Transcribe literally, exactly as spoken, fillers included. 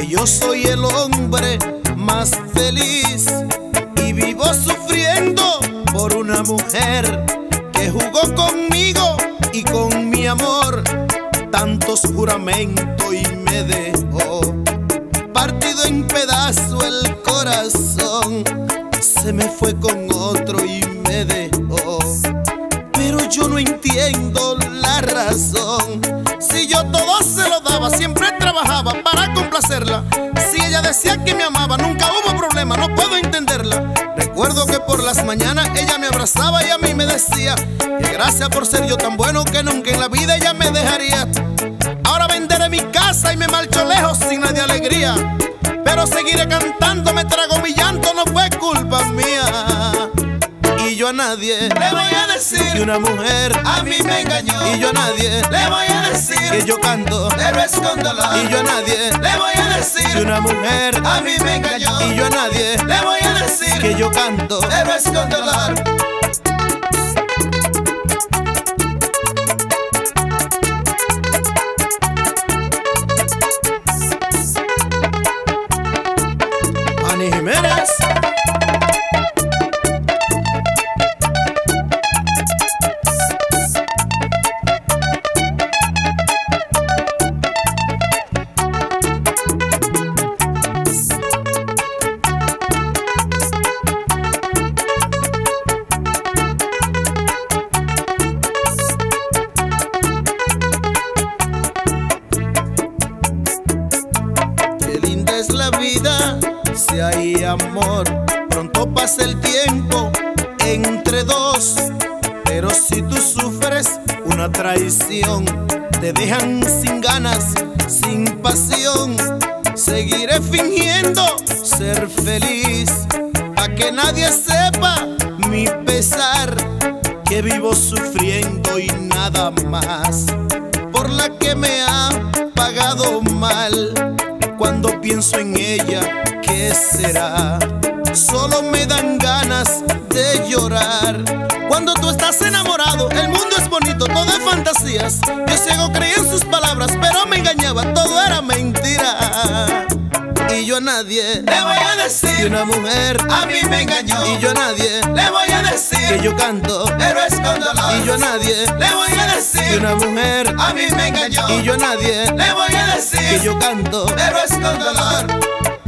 que yo soy el hombre más feliz y vivo sufriendo por una mujer que jugó conmigo y con mi amor tantos juramentos y me dejó partido en pedazos el corazón. Se me fue con otro y me dejó, pero yo no entiendo la razón. Si yo todo se lo daba, siempre trabajaba para complacerla. Si ella decía que me amaba, nunca hubo problema, no puedo entenderla. Recuerdo que por las mañanas ella me abrazaba y a mí me decía que gracias por ser yo tan bueno, que nunca en la vida ella me dejaría. Ahora venderé mi casa y me marcho lejos sin nadie alegría, pero seguiré cantando, me trago mi llanto, no fue culpa mía. Y yo a nadie le voy a decir que una mujer a mí me engañó. Y yo a nadie le voy a decir que yo canto, pero es con dolor. Y yo a nadie le voy a decir que una mujer a mí me engañó. Y yo a nadie le voy a decir que yo canto, pero es con dolor. Ani Jiménez. Es la vida, si hay amor, pronto pasa el tiempo entre dos. Pero si tú sufres una traición, te dejan sin ganas, sin pasión. Seguiré fingiendo ser feliz, pa' que nadie sepa mi pesar, que vivo sufriendo y nada más, por la que me ha pagado mal. Cuando pienso en ella, ¿qué será? Solo me dan ganas de llorar. Cuando tú estás enamorado, el mundo es bonito, todo es fantasías. Yo ciego creí en sus palabras, pero me engañaba, todo era mentira. Y yo a nadie le voy a decir que una mujer a mí me engañó. Y yo a nadie le voy a decir que yo canto, pero es con dolor. Y yo a nadie le voy a decir que una mujer a mí me engañó. Y yo a nadie le voy a decir que yo canto, pero es con dolor.